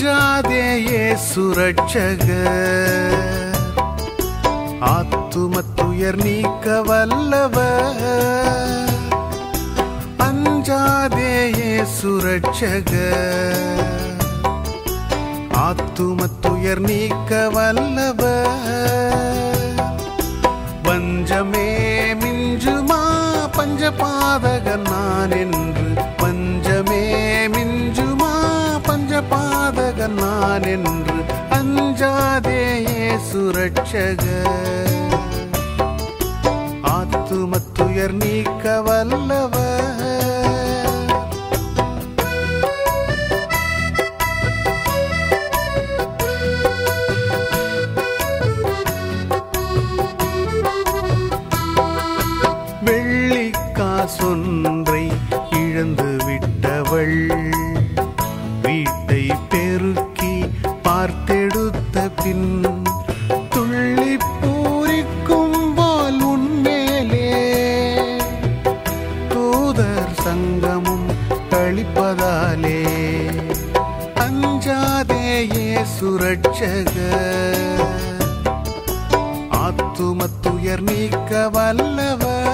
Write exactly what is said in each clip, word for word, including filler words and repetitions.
அஞ்சாதே இயேசு ரட்சகர், ஆத்துமத்துயர் நீக்க வல்லவர். அஞ்சாதே இயேசு ரட்சகர், ஆத்துமத்துயர் நீக்க வல்லவர். வஞ்சமே மிஞ்சுமா பஞ்சபாதகன் நான் என்று, பஞ்சமே மிஞ்சுமா பஞ்சபாதகன் நான் என்று. அஞ்சாதே இயேசு ரட்சகர், ஆத்துமத்துயர் நீக்க வல்லவர். வெள்ளிக்காசொன்றை இழந்து விட்டவள், வீட்டை பெருக்கி பார்த்தெடுத்த பின் துள்ளி பூரிக்கும் போல் உன்மேலே தூதர் சங்கமும் கழிப்பதாலே. அஞ்சாதே இயேசு ரட்சகர், ஆத்துமத்துயர் நீக்க வல்லவர்.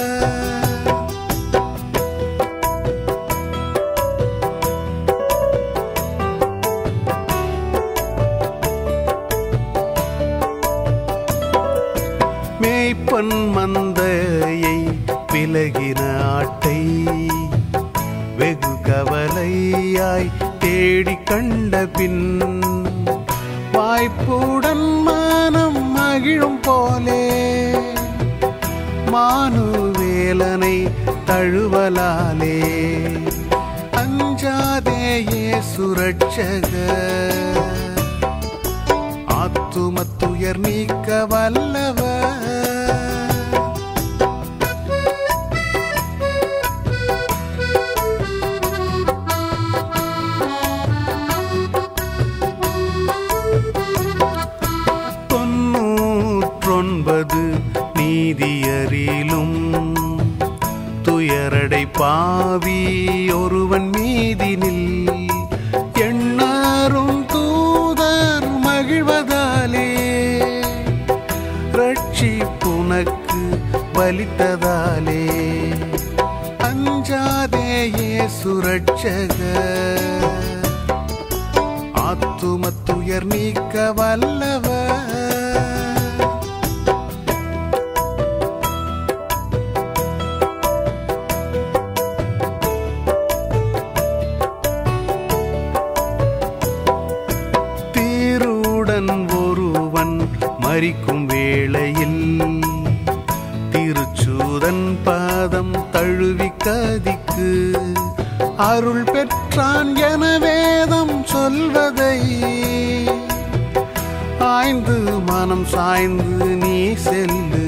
மேய்ப்பன் மந்தையை விலகின ஆட்டை வெகு கவலையாய் தேடி கண்ட பின், வாய்ப்புடன் மனம் மகிழும் போலே மானுவேலனை தழுவலாலே. அஞ்சாதே இயேசு ரட்சகர், ஆத்துமத்துயர் நீக்க வல்லவர். தொன்னூற்றொன்பது நீதியரிலும் துயரடை பாவி ஒருவன் மீதினில், எண்ணரும் தூதர் மகிழ்வதாலே ரட்சிப்புனக்கு பலித்ததாலே. அஞ்சாதே இயேசு ரட்சகர், ஆத்துமத்துயர் நீக்க வல்லவர். ஒருவன் மரிக்கும் வேளையில் திருச்சூதன் பாதம் தழுவி கதிக்கு அருள் பெற்றான் என வேதம் சொல்வதை ஆய்ந்து மனம் சாய்ந்து நீ செல்லு.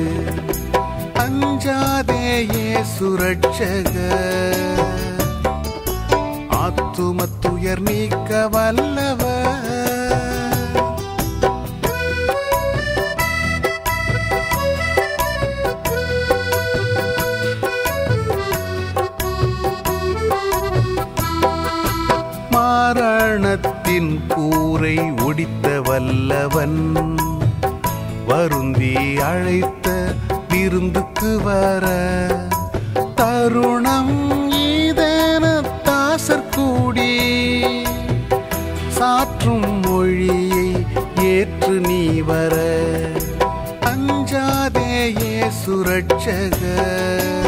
அஞ்சாதே இயேசு ரட்சகர், ஆத்துமத்துயர் நீக்க வல்லவர். மரணத்தின் கூரை ஒடித்த வல்லவன், வருந்தி அழைத்த விருந்துக்கு வர தருணம் ஈதேன தாசர் கூடி சாற்றும் மொழியை ஏற்று நீ வர. அஞ்சாதே இயேசு ரட்சகர்,